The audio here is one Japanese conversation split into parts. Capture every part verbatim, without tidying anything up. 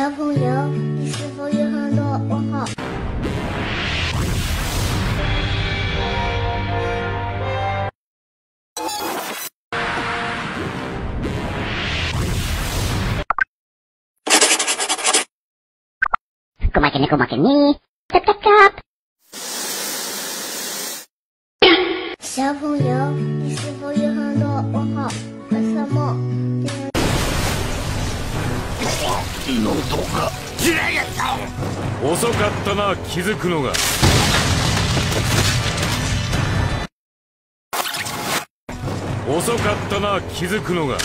小朋友，你是否有很多问号？ 小負けね小負けね。タッタッタッ。 小朋友，你是否有很多问号？为什么？ 喉が遅かったな、気づくのが。遅かったな、気づくのが。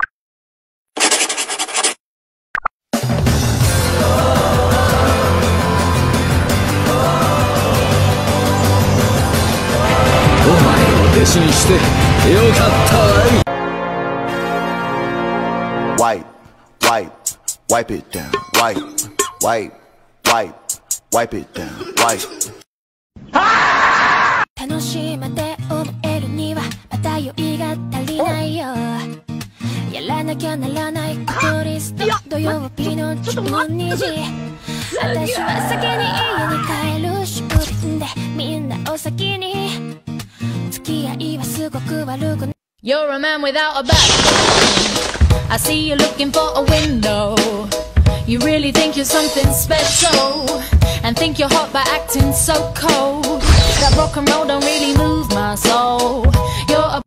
お前を弟子にしてよかったわい。 Wipe, wipe, wipe it down. Wipe, wipe, wipe, wipe it down. Wipe. 楽しまで思えるにはまだ酔いが足りないよ。やらなきゃならないことリスト、土曜日のじゅうにじ。私は先に家に帰る。出勤でみんなお先に。付き合いはすごく悪くない。 You're a man without a backbone. I see you looking for a window. You really think you're something special, and think you're hot by acting so cold. That rock and roll don't really move my soul. You're a